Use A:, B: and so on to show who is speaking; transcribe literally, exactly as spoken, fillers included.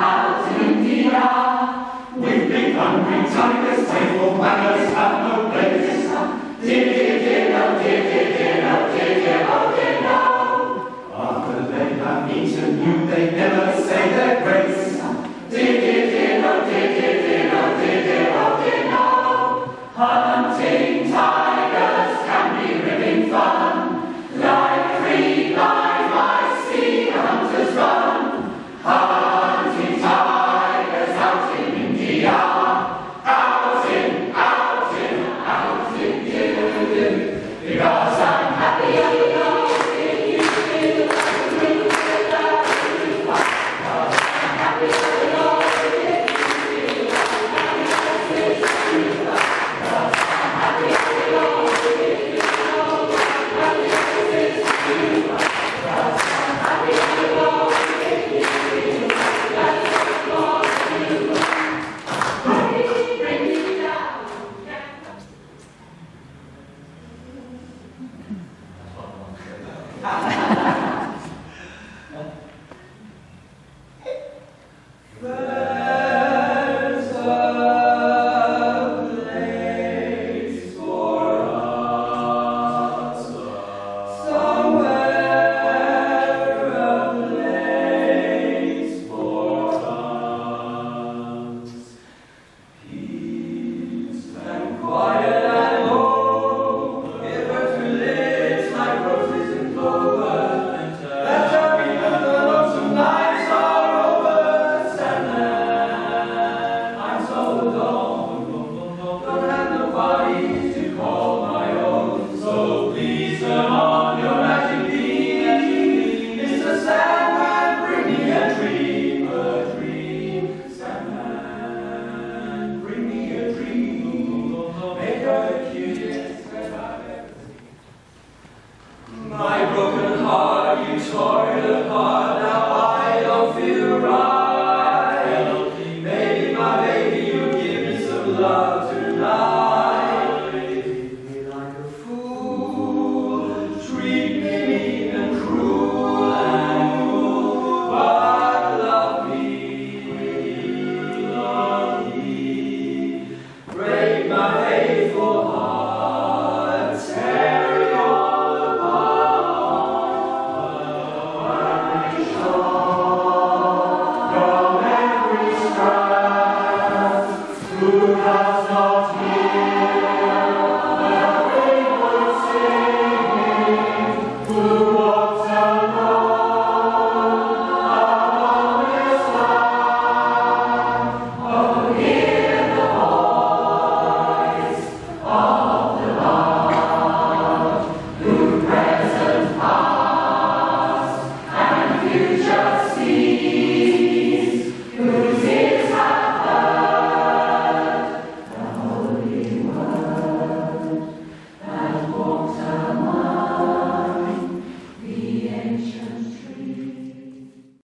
A: out in India. With big hungry tigers, table manners have no place. Did it, did no, did it, did no, did it, oh, did no. After they have eaten you, they never say their grace. Did it, did no, did it, did no, did it, oh, did no. Hunting tigers can be ripping fun. Like three blind mice, see the hunters run. Hunting tigers out in India. Out in, out in, out in you. Because I'm happy I know in you. Because I'm happy I know in you. Because I'm happy I know in you. Who